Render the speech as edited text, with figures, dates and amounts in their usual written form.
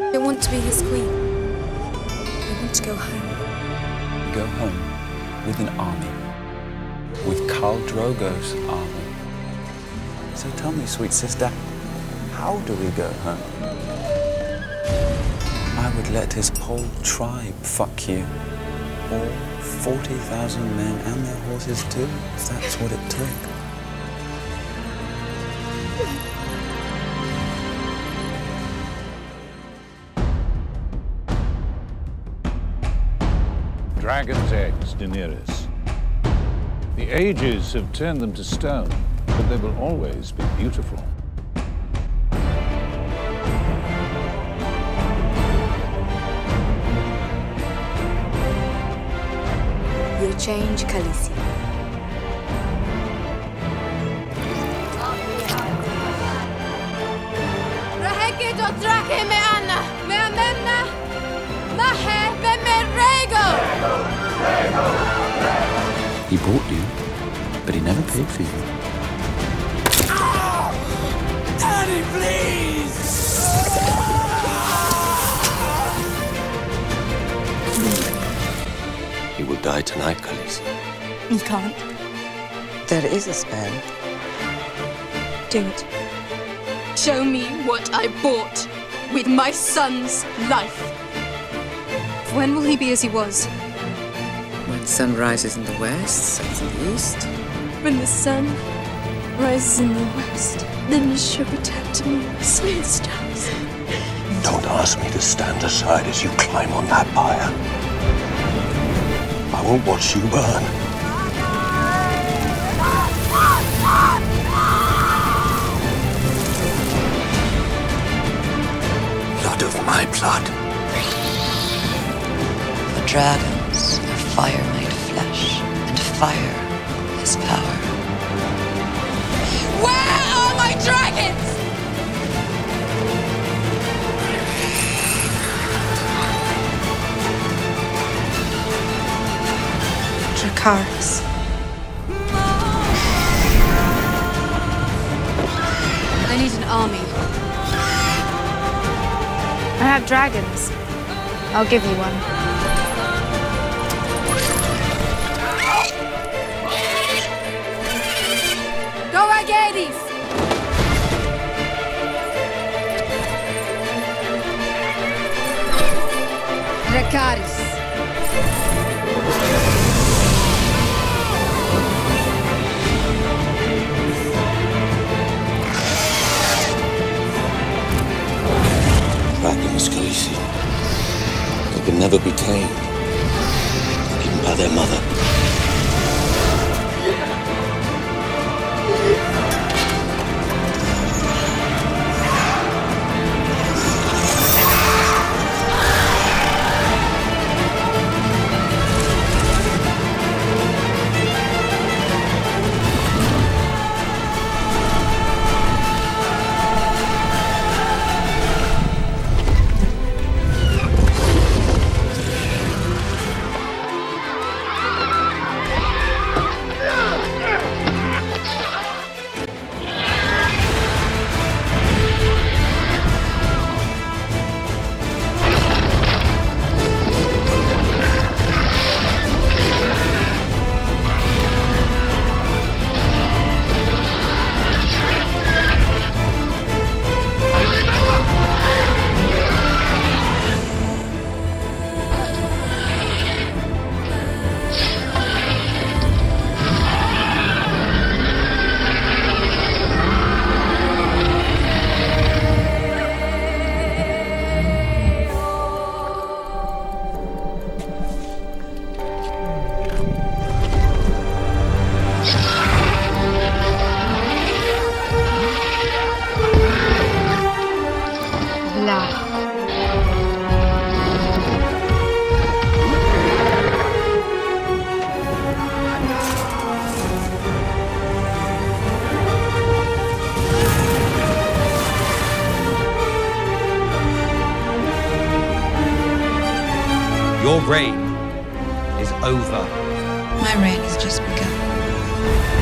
I want to be his queen. I want to go home. Go home with an army. With Khal Drogo's army. So tell me, sweet sister, how do we go home? I would let his whole tribe fuck you. All 40,000 men and their horses too, if that's what it took. Dragon's eggs, Daenerys. The ages have turned them to stone, but they will always be beautiful. You'll change, Khaleesi. He bought you, but he never paid for you. Daddy, please! He will die tonight, Khaleesi. You can't. There is a spell. Do it. Show me what I bought with my son's life. When will he be as he was? When sun rises in the west, sets in the east. When the sun rises in the west, then you shall return to me, sweet stars. Don't ask me to stand aside as you climb on that pyre. I won't watch you burn. Blood of my blood. The dragons are fire made flesh, and fire is power. Where are my dragons? Dracarys. I need an army. I have dragons. I'll give you one. Go Aegedes! Dracarys. Dragons, Khaleesi. They can never be tamed, even by their mother. Your reign is over. My reign has just begun.